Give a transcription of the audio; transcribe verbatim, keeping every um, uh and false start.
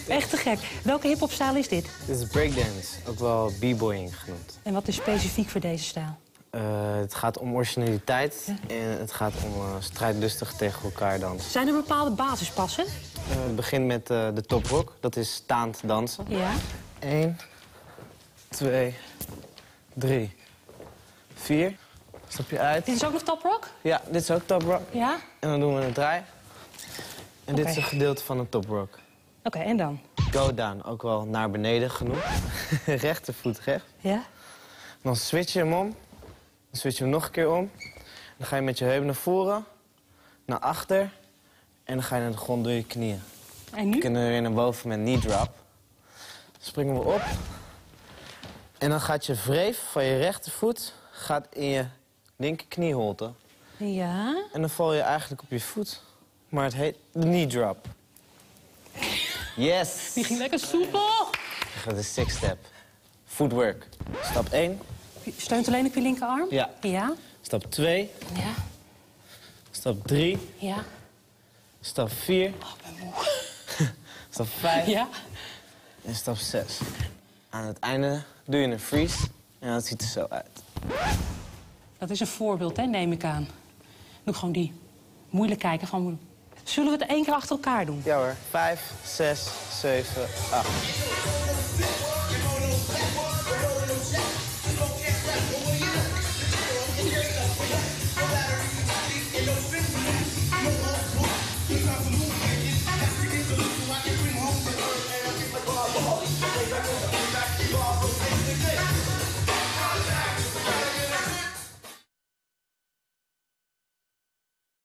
Echt te gek. Welke hip-hop-stijl is dit? Dit is breakdance, ook wel b-boying genoemd. En wat is specifiek voor deze stijl? Uh, het gaat om originaliteit ja. en het gaat om uh, strijdlustig tegen elkaar dansen. Zijn er bepaalde basispassen? Uh, het begint met uh, de top rock, dat is staand dansen. Ja. Eén, twee, drie, vier. Stap je uit. Dit is ook nog top rock? Ja, dit is ook top rock. Ja. En dan doen we een draai. En okay. dit is een gedeelte van een top rock. Oké, okay, en dan? Go down, ook wel naar beneden genoemd. Rechtervoet recht. Ja. Dan switch je hem om. Dan switch je hem nog een keer om. Dan ga je met je heup naar voren, naar achter. En dan ga je naar de grond door je knieën. En nu? Dan kunnen we weer naar boven met knee drop. Dan springen we op. En dan gaat je wreef van je rechtervoet gaat in je linker knieholte. Ja. En dan val je eigenlijk op je voet. Maar het heet de knee drop. Yes! Die ging lekker soepel. Dat is six step. Footwork. Stap één. Steunt alleen op je linkerarm? Ja. Ja. Stap twee. Ja. Stap drie. Ja. Stap vier. Oh, ik ben moe. Stap vijf. Ja. En stap zes. Aan het einde doe je een freeze en dat ziet er zo uit. Dat is een voorbeeld, hè, neem ik aan. Doe gewoon die. Moeilijk kijken van... Zullen we het één keer achter elkaar doen? Ja hoor. Vijf, zes, zeven, acht.